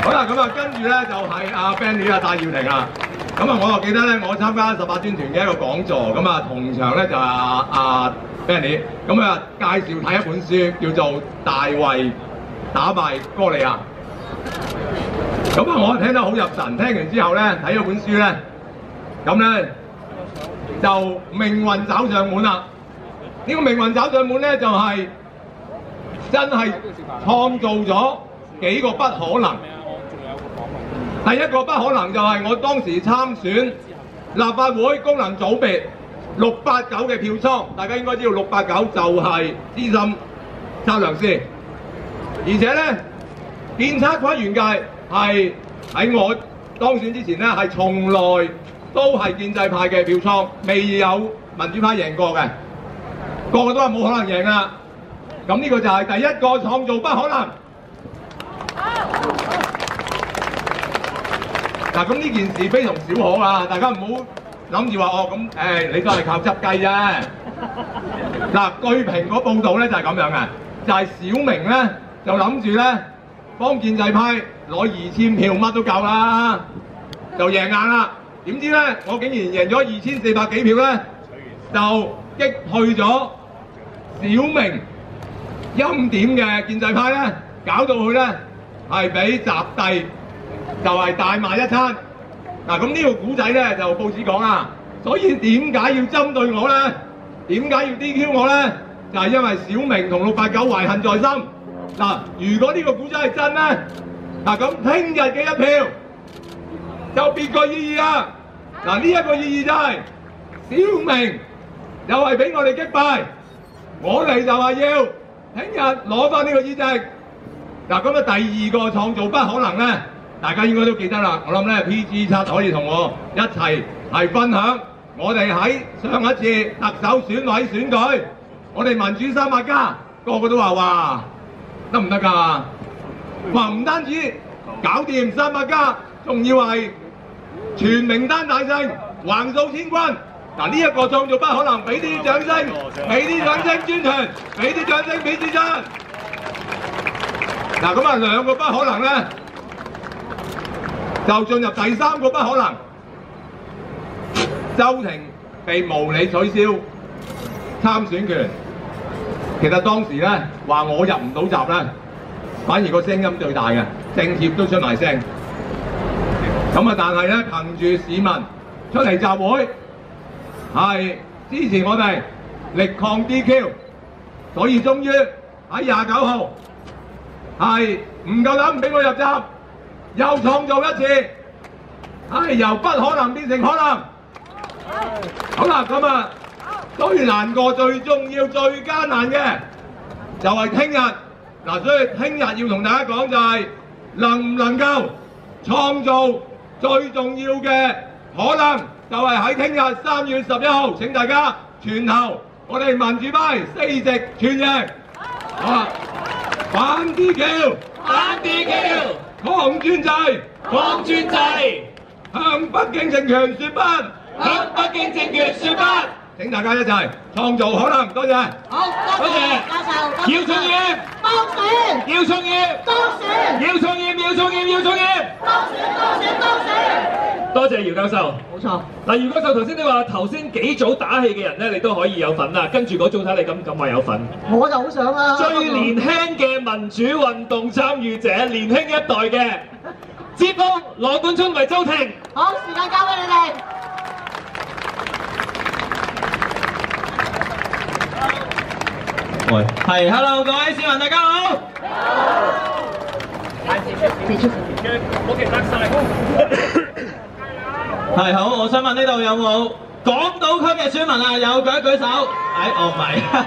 好啦，咁啊，跟住咧就係阿 Benny 啊，戴耀廷啊。咁啊，我就記得咧，我參加18專團嘅一個講座，咁啊，同場咧就係阿 Benny， 咁啊介紹睇一本書，叫做《大衛打敗哥利亞》。咁啊，我聽得好入神，聽完之後咧，睇咗本書咧，咁咧就命運找上門啦。呢個命運找上門咧，就係真係創造咗幾個不可能。第一個不可能就係我當時參選立法會功能組別689嘅票倉，大家應該知道689就係資深測量師，而且咧建測規園界係喺我當選之前咧係從來都係建制派嘅票倉，未有民主派贏過嘅，個個都話冇可能贏啦。咁呢個就係第一個創造不可能。嗱，咁呢件事非同小可啊！大家唔好諗住話哦，咁你都係靠執雞啫。嗱，據蘋果報道咧就係咁樣嘅，就係小明咧就諗住咧幫建制派攞2000票乜都夠啦，就贏硬啦。點知咧我竟然贏咗2400幾票咧，就擊去咗小明欽點嘅建制派咧，搞到佢咧係俾習帝就係大罵一餐。嗱，咁呢個古仔咧就報紙講啦，所以點解要針對我咧？點解要 DQ 我咧？就係因為小明同689懷恨在心。嗱，如果呢個古仔係真咧，嗱咁聽日嘅一票就別個意義啦。嗱，呢一個意義就係小明又係俾我哋擊敗，我哋就話要聽日攞翻呢個議席。嗱，咁啊第二個創造不可能咧，大家應該都記得啦。我諗咧 PG7 可以同我一齊係分享。我哋喺上一次特首選委選舉，我哋民主300+個個都話哇得唔得㗎？話唔單止搞掂300+，仲要係全名單大勝，橫掃千軍。嗱，呢一個創造不可能，俾啲掌聲，俾啲掌聲專團，俾啲掌聲俾先生。嗱，咁啊兩個不可能咧，就進入第三個不可能。周庭被無理取消參選權，其實當時咧話我入唔到閘咧，反而個聲音最大嘅，政協都出埋聲。咁啊，但係咧憑住市民出嚟集會，係支持我哋力抗 DQ， 所以終於喺29號係唔夠膽唔俾我入閘，又創造一次，係由不可能變成可能。好啦，咁啊最難過、最重要、最艱難嘅就係聽日。嗱，所以聽日要同大家講就係能唔能夠創造最重要嘅可能，就係喺聽日3月11號，請大家全投我哋民主派4席全贏。好啦，反 DQ， 反 DQ， 抗專制，抗專制，向北京政權說不，向北京政權說不。請大家一齊創造可能，多謝。 好，多謝教授。 姚松炎當選， 姚松炎當選， 姚松炎姚松炎姚松炎當選，當選，當選。 多謝姚教授。 冇錯。 嗱，姚教授頭先你話頭先幾組打氣嘅人咧，你都可以有份啦。跟住嗰組睇你咁話有份。 我就好想啦。 最年輕嘅民主運動參與者，年輕一代嘅，接風羅冠聰為周庭。 好，時間交俾你哋。 喂，係 ，hello 各位市民大家好。係好，我想問呢度有冇港島區嘅選民啊？有舉一舉手。我唔係。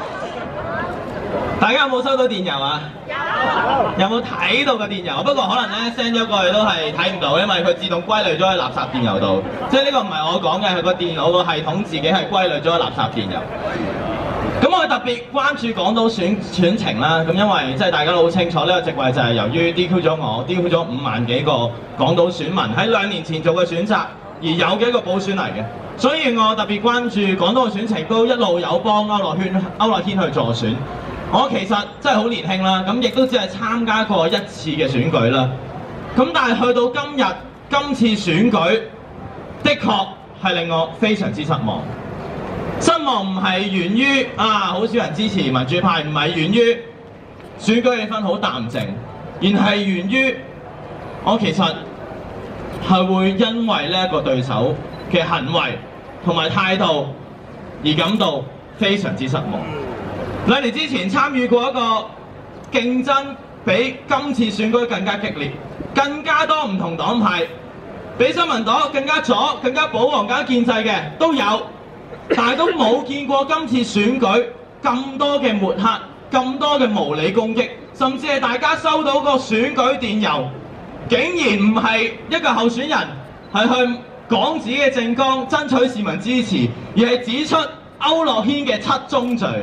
大家有冇收到電郵啊？有冇睇到個電郵？不過可能咧 send 咗過去都係睇唔到，因為佢自動歸類咗喺垃圾電郵度。即係呢個唔係我講嘅，係個電腦個系統自己係歸類咗喺垃圾電郵。咁我特別關注港島選情啦，咁因為即係大家都好清楚呢個席位就係由於 DQ 咗我 ，DQ 咗5萬幾個港島選民喺2年前做嘅選擇，而有嘅一個補選嚟嘅，所以我特別關注港島嘅選情，都一路有幫區諾軒去助選。我其實真係好年輕啦，咁亦都只係參加過1次嘅選舉啦。 咁但係去到今日，今次選舉的確係令我非常之失望。失望唔係源於好少人支持民主派，唔係源於選舉氣氛好淡靜，而係源於我其實係會因為呢一個對手嘅行為同埋態度而感到非常之失望。兩年之前參與過一個競爭，比今次選舉更加激烈，更加多唔同黨派，比新民黨更加左、更加保皇、更加建制嘅都有，但係都冇見過今次選舉咁多嘅抹黑、咁多嘅無理攻擊，甚至係大家收到個選舉電郵，竟然唔係一個候選人係去講自己嘅政綱、爭取市民支持，而係指出區諾軒嘅7宗罪，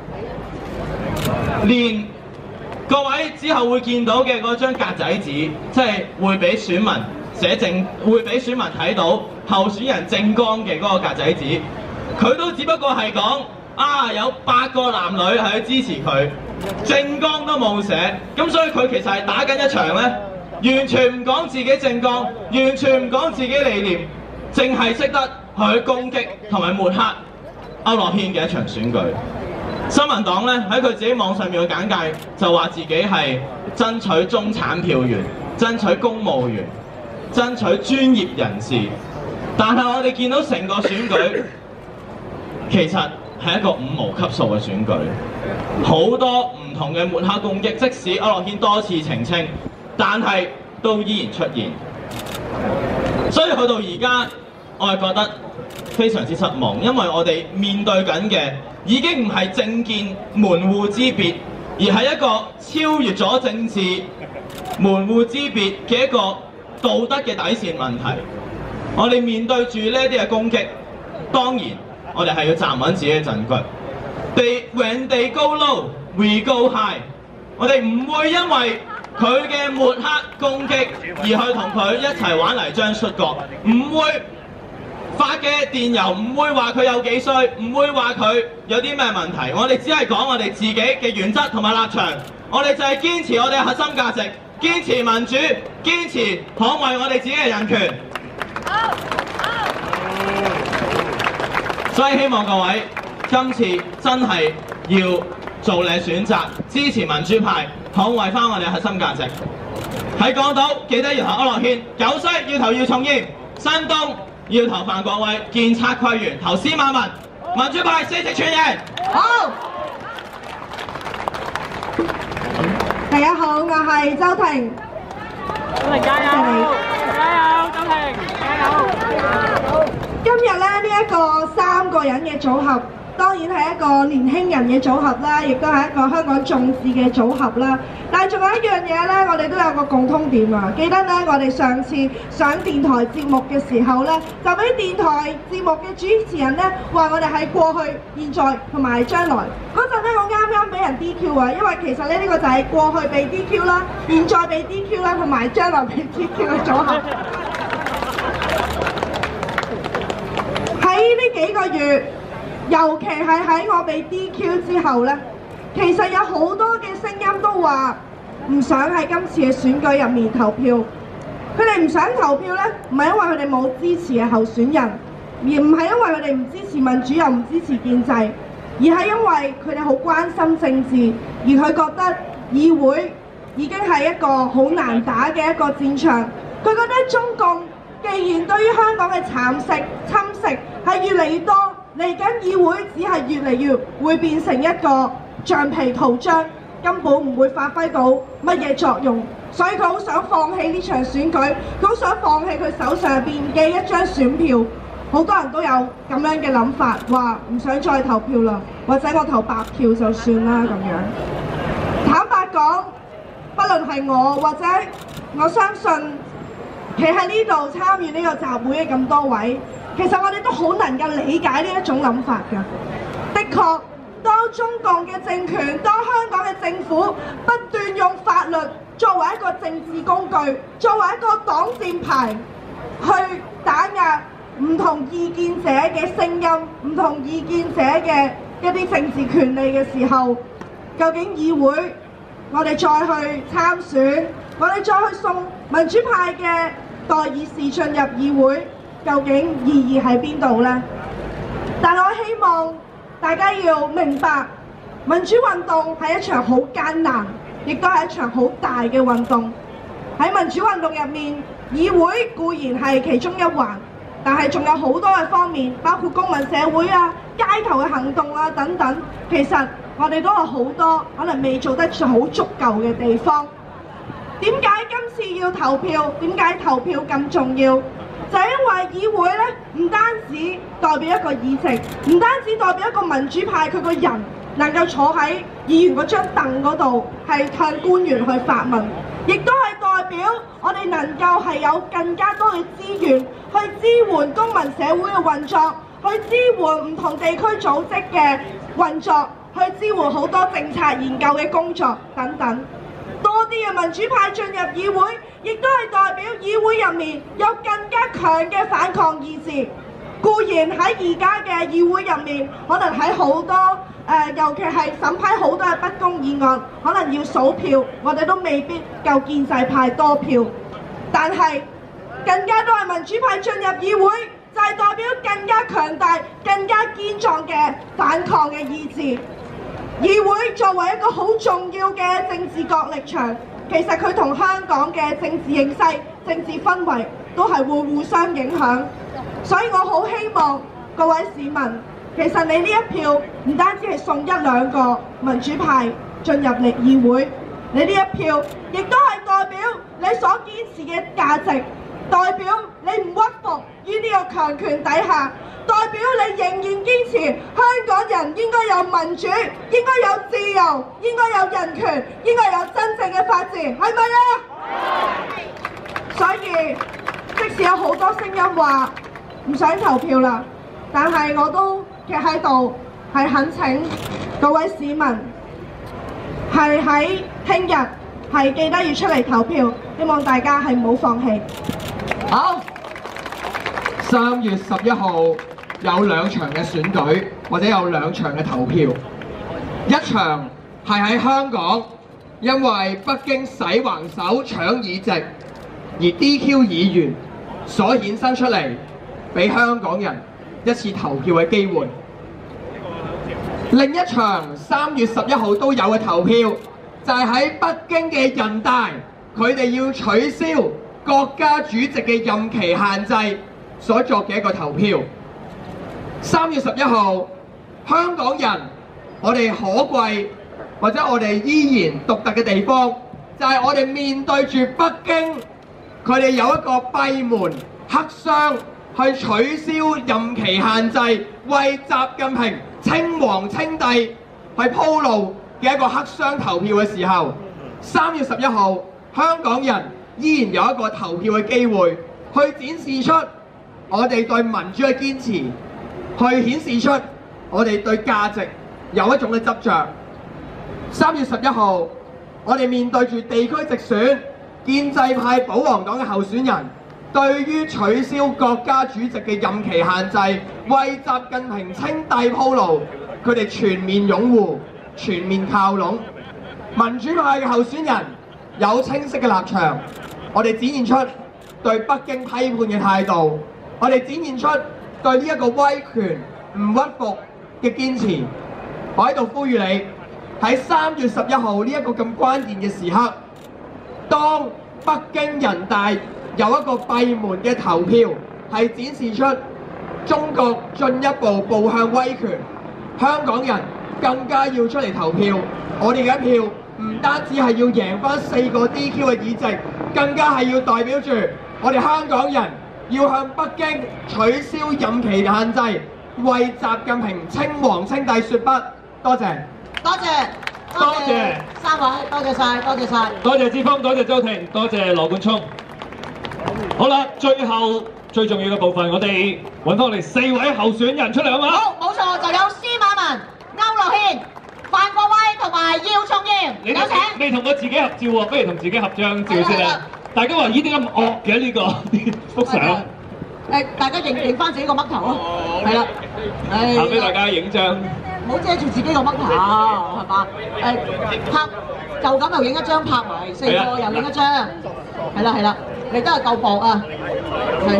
連各位之後會見到嘅嗰張格仔紙，即係會俾選民會俾選民睇到候選人政綱嘅嗰個格仔紙，佢都只不過係講有8個男女係去支持佢，政綱都冇寫，咁所以佢其實係打緊一場咧，完全唔講自己政綱，完全唔講自己理念，淨係識得去攻擊同埋抹黑區諾軒嘅一場選舉。新民黨咧喺佢自己網上面嘅簡介就話自己係爭取中產票源、爭取公務員、爭取專業人士，但係我哋見到成個選舉其實係一個5毛級數嘅選舉，好多唔同嘅抹黑攻擊，即使區諾軒多次澄清，但係都依然出現。所以去到而家，我係覺得非常之失望，因為我哋面對緊嘅已經唔係政見門戶之別，而係一個超越咗政治門戶之別嘅一個道德嘅底線問題。我哋面對住呢啲嘅攻擊，當然我哋係要站穩自己嘅陣腳。When they go low, we go high。我哋唔會因為佢嘅抹黑攻擊而去同佢一齊玩泥漿摔角，唔會發嘅電郵唔會話佢有幾衰，唔會話佢有啲咩問題，我哋只係講我哋自己嘅原則同埋立場，我哋就係堅持我哋嘅核心價值，堅持民主，堅持捍衛我哋自己嘅人權。所以希望各位今次真係要做你選擇，支持民主派，捍衛翻我哋嘅核心價值。喺港島記得要投區諾軒，九西要投姚松炎，新東要投范國威，建測規園投司馬文，民主派4席全贏。 好， 大家好，我係周庭。 周庭加油！加油，周庭加油！ 今日咧呢一個3個人嘅組合，當然係一個年輕人嘅組合啦，亦都係一個香港眾志嘅組合啦。但係仲有一樣嘢咧，我哋都有個共通點啊！記得咧，我哋上次上電台節目嘅時候咧，就俾電台節目嘅主持人咧話我哋喺過去、現在同埋將來。嗰陣咧，我啱啱俾人 DQ 啊，因為其實咧呢個就係過去被 DQ 啦，現在被 DQ 啦，同埋將來被 DQ 嘅組合。喺呢幾個月，尤其係喺我被 DQ 之後呢，其實有好多嘅聲音都話唔想喺今次嘅選舉入面投票。佢哋唔想投票呢，唔係因為佢哋冇支持嘅候選人，而唔係因為佢哋唔支持民主又唔支持建制，而係因為佢哋好關心政治，而佢覺得議會已經係一個好難打嘅一個戰場。佢覺得中共既然對於香港嘅蠶食、侵蝕係越嚟越多，嚟緊議會只係越嚟越會變成一個橡皮圖章，根本唔會發揮到乜嘢作用。所以佢好想放棄呢場選舉，佢好想放棄佢手上邊嘅一張選票。好多人都有咁樣嘅諗法，話唔想再投票啦，或者我投白票就算啦咁樣。坦白講，不論係我或者我相信企喺呢度參與呢個集會嘅咁多位，其實我哋都好能夠理解呢一種諗法㗎。的確，當中共嘅政權，當香港嘅政府不斷用法律作為一個政治工具，作為一個擋箭牌，去打壓唔同意見者嘅聲音、唔同意見者嘅一啲政治權利嘅時候，究竟議會我哋再去參選， 我哋再去送民主派嘅代議士進入議會，究竟意義喺邊度呢？但我希望大家要明白，民主運動係一場好艱難，亦都係一場好大嘅運動。喺民主運動入面，議會固然係其中一環，但係仲有好多嘅方面，包括公民社會啊、街頭嘅行動啊等等。其實我哋都有好多可能未做得好足夠嘅地方。點解今次要投票？點解投票咁重要？就係因為議會咧，唔單止代表一個議席，唔單止代表一個民主派佢個人能夠坐喺議員嗰張凳嗰度，係向官員去發問，亦都係代表我哋能夠係有更加多嘅資源去支援公民社會嘅運作，去支援唔同地區組織嘅運作，去支援好多政策研究嘅工作等等。多啲嘅民主派進入議會，亦都係代表議會入面有更加強嘅反抗意志。固然喺而家嘅議會入面，可能喺好多尤其係審批好多嘅不公議案，可能要數票，我哋都未必夠建制派多票。但係更加多係民主派進入議會，就係代表更加強大、更加堅壯嘅反抗嘅意志。議會作為一個好重要嘅政治角力場，其實佢同香港嘅政治形勢、政治氛圍都係會互相影響。所以我好希望各位市民，其實你呢一票唔單止係送一兩個民主派進入嚟議會，你呢一票亦都係代表你所堅持嘅價值，代表你唔屈服於呢個強權底下，代表你仍然堅持香港人應該有民主，應該有自由，應該有人權，應該有真正嘅法治，係咪啊？所以即使有好多聲音話唔想投票啦，但係我都企喺度係懇請各位市民係喺聽日係記得要出嚟投票，希望大家係唔好放棄。 好，3月11號有2場嘅選舉，或者有2場嘅投票。一場係喺香港，因為北京洗橫手搶議席而 DQ 議員所衍生出嚟，俾香港人一次投票嘅機會。另一場3月11號都有嘅投票，就係喺北京嘅人大，佢哋要取消國家主席嘅任期限制所作嘅一個投票。3月11號，香港人我哋可貴或者我哋依然獨特嘅地方，就係我哋面對住北京，佢哋有一個閉門黑箱去取消任期限制，為習近平稱王稱帝去鋪路嘅一個黑箱投票嘅時候，3月11號，香港人依然有一個投票嘅機會，去展示出我哋對民主嘅堅持，去顯示出我哋對價值有一種嘅執着。3月11號，我哋面對住地區直選，建制派保皇黨嘅候選人，對於取消國家主席嘅任期限制，為習近平稱帝鋪路，佢哋全面擁護、全面靠攏。民主派嘅候選人有清晰嘅立場，我哋展現出對北京批判嘅態度，我哋展現出對呢一個威權唔屈服嘅堅持。我喺度呼籲你，喺3月11號呢一個咁關鍵嘅時刻，當北京人大有一個閉門嘅投票，係展示出中國進一步步向威權，香港人更加要出嚟投票。我哋嘅一票唔單止係要贏翻4個 DQ 嘅議席，更加係要代表住我哋香港人要向北京取消任期限制，為習近平稱王稱帝説不。多謝， 多謝， 多謝 3位，多謝晒，多謝晒。 多謝志峰，多謝周庭，多謝羅冠聰。好啦，最後最重要嘅部分，我哋揾翻我哋4位候選人出嚟好嘛？ 好，冇錯，就有司馬文、區諾軒、范國威同埋姚松炎，有請。 你同我自己合照喎，不如同自己合張照先啦。大家話咦點解咁惡嘅呢個幅相？ 大家認翻自己個嘜頭咯，係啦。 俾大家影張。 唔好遮住自己個乜頭，係嘛？拍就咁又影一張，拍埋4個又影一張，係啦係啦，你都係夠薄啊，係。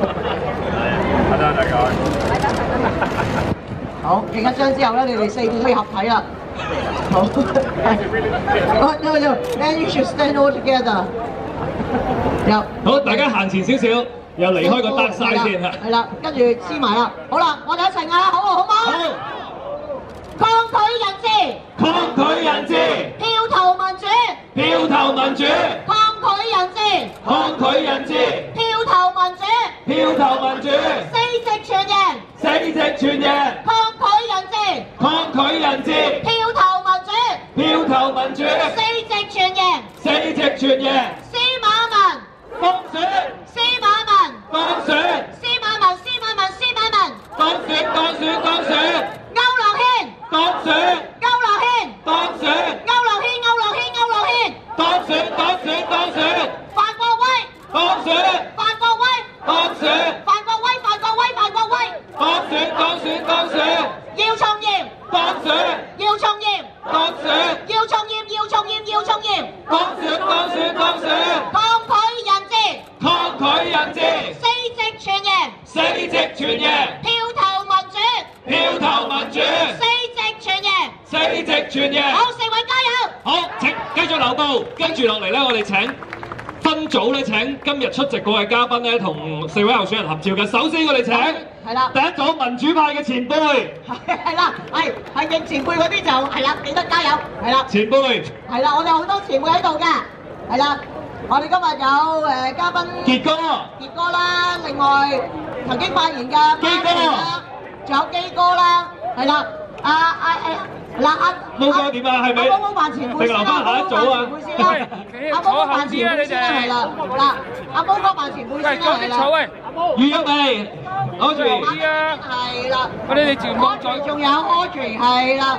好，影一張之後咧，你哋4個可以合體啦。好。No, then you should stand all together。有。 好，大家行前少少，又離開個得晒先嚇。 係啦，跟住黐埋啦。好啦，我哋一齊嗌啦，好唔好？ 好。 抗拒人治， 抗拒人治， 票投民主， 票投民主， 抗拒人治， 抗拒人治， 票投民主， 票投民主 ，4席全贏， ，4席全贏， 抗拒人治， 抗拒人治， 票投民主， 票投民主 ，4席全贏， ，4席全贏， 司馬文， 當選， 司馬文， 當選， 司馬文，司馬文，司馬文， 當選，當選，當選， 區諾軒， 當選， 區諾軒， 當選， 區諾軒，區諾軒，區諾軒， 當選，當選，當選， 范國威， 當選， 范國威， 當選， 范國威，范國威，范國威， 當選，當選，當選， 姚松炎， 當選， 姚松炎， 當選， 姚松炎，姚松炎，姚松炎， 當選，當選，當選， 抗拒人治， 抗拒人治 ，4席全贏， ，4席全贏， 票投民主， 票投民主 4席全贏。 ，4席全贏。 好，4位加油！ 好，請繼續留步。跟住落嚟咧，我哋請分組咧請今日出席過嘅嘉賓咧，同4位候選人合照嘅。首先我哋請係啦， 第一組民主派嘅前輩， 係啦，係應前輩嗰啲就係啦，記得加油，係啦， 前輩係啦，我哋好多前輩喺度嘅，係啦，我哋今日有嘉賓傑哥， 傑哥啦，另外曾經發言嘅基哥啦，仲有基哥啦，係啦， 毛哥點啊？係咪？ 阿毛扮前輩先啦， 定留翻下一組啊？ 阿毛扮前輩先啦，係啦，嗱，阿毛哥扮前輩先啦，係啦。 余一薇，Audrey， 係啦， 我哋全部再仲有 Audrey 係啦，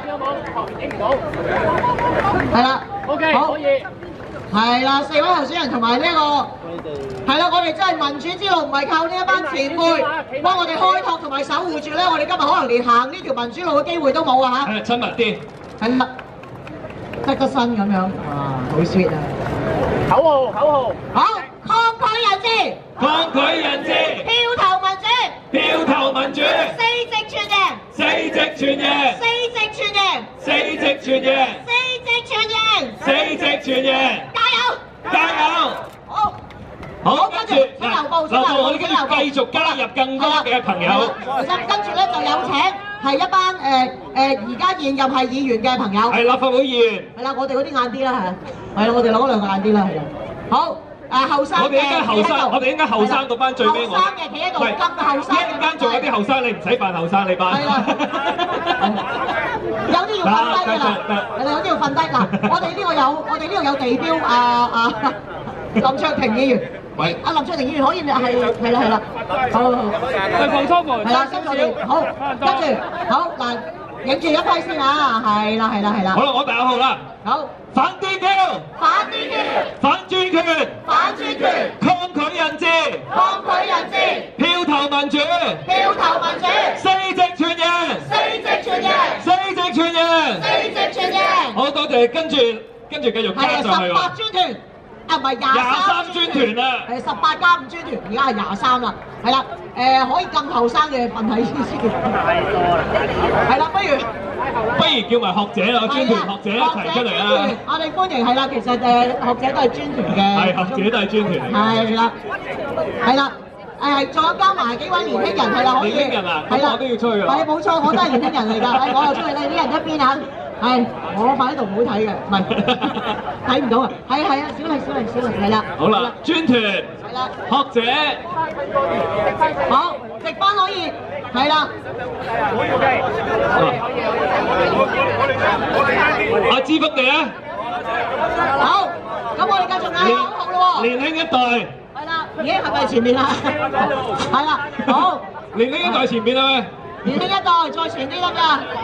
係啦 OK 好可以。 係啦，4位候選人同埋呢個係啦，我哋真係民主之路唔係靠呢一班前輩幫我哋開拓同埋守護住咧，我哋今日可能連行呢條民主路嘅機會都冇啊嚇！ 親密啲， 係啦，得個身咁樣，哇，好 sweet 啊！ 口號， 好，抗拒人治， 抗拒人治， 票投民主， 票投民主 4席全贏 ，4席全贏 ，4席全贏 ，4席全贏 ，4席全贏 ，4席全贏， 加油！ 加油！ 好。 好，跟住先留步，先留步， 我哋跟住繼續加入更多嘅朋友。 其實跟住咧就有請係一班而家現任係議員嘅朋友。 係立法會議員。 係啦，我哋嗰啲晏啲啦係。係啦，我哋攞嗰兩個晏啲啦係啦。好，後生嘅。 我哋應該後生，我哋應該後生嗰班最尾我。 後生嘅企喺度，咁後生。 一陣間仲有啲後生，你唔使扮後生，你扮。 係啦。有啲要瞓低㗎啦，係啦，有啲要瞓低嗱。我哋呢度有地標林卓廷議員。喂，阿林卓廷議員可以係啦，好， 係放拖門， 係啦，跟住我哋好，跟住好嗱，影住一批先啊，係啦， 好啦，我第1號啦， 好， 反 DQ， 反 DQ， 反專權， 反專權， 抗拒人治， 抗拒人治， 票投民主， 票投民主 ，4席全贏 ，4席全贏 ，4席全贏 ，4席全贏， 好多謝，跟住繼續加上去喎。 18專團。啊，唔係23專團啊！係18加5專團，而家係23啦，係啦，可以更後生嘅群體先。係啦，不如叫埋學者啊，專團學者一齊出嚟啊！ 我哋歡迎係啦，其實學者都係專團嘅。 係學者都係專團。 係啦，仲有加埋幾位年輕人係啦，可以。 年輕人啊，咁我都要出去啊！ 係冇錯，我都係年輕人嚟㗎，我又出去咧，啲人一邊啊！係，我放喺度唔好睇嘅，唔係睇唔到啊！係啊，小麗係啦。 好啦，專團係啦， 學者， 好，直班可以係啦。 阿芝福地啊！ 好，咁我哋繼續嗌口號咯喎。 年輕一代。 係啦，已經係咪前面啦？係啦，好。 年輕一代前面啊！ 年輕一代再傳啲得㗎，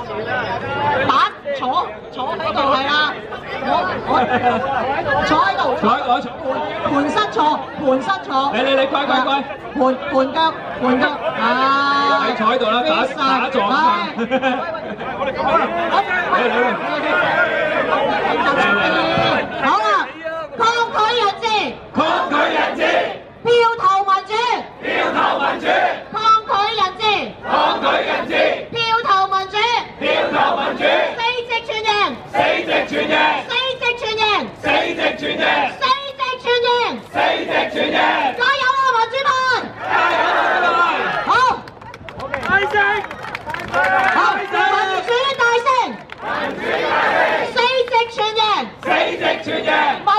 坐喺度係啦，我坐喺度，盤膝坐， 你乖， 盤腳啊！ 你坐喺度啦，打坐啊！ 好啦，抗拒人治，票投民主，抗拒人治，票投民主，四席全贏，加油啊民主派！好，民主大勝，四席全贏。